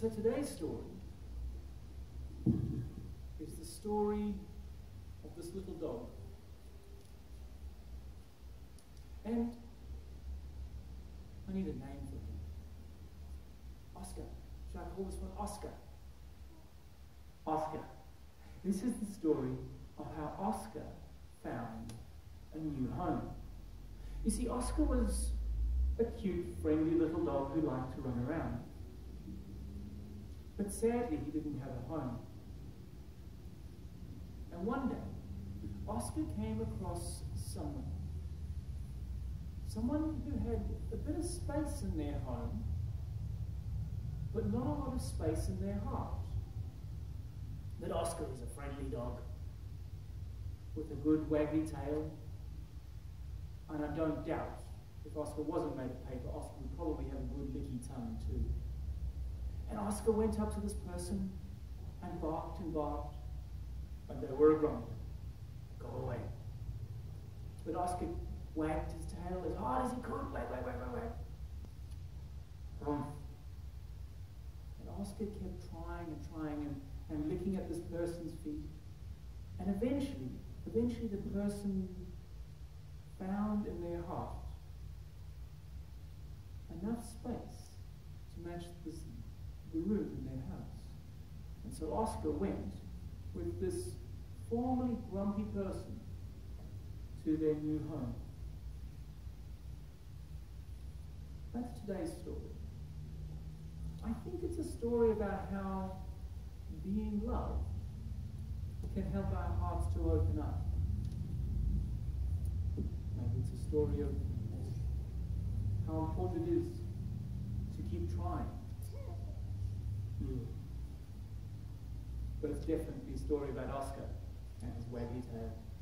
So today's story is the story of this little dog. And I need a name for him. Oscar. Should I call this one Oscar? Oscar. This is the story of how Oscar found a new home. You see, Oscar was a cute, friendly little dog who liked to run around. But sadly, he didn't have a home. And one day, Oscar came across someone who had a bit of space in their home, but not a lot of space in their heart. But Oscar is a friendly dog with a good waggy tail, and I don't doubt if Oscar wasn't made of paper, Oscar would probably have a good licky tongue too. And Oscar went up to this person and barked, and they were a grumpy. Go away. But Oscar wagged his tail as hard as he could. Wag. Grumph. And Oscar kept trying and licking at this person's feet. And eventually the person found in their heart enough space to match the room in their house. And so Oscar went with this formerly grumpy person to their new home. That's today's story. I think it's a story about how being loved can help our hearts to open up. Maybe it's a story of how important it is to keep trying. But it's definitely a story about Oscar and his waggy tail.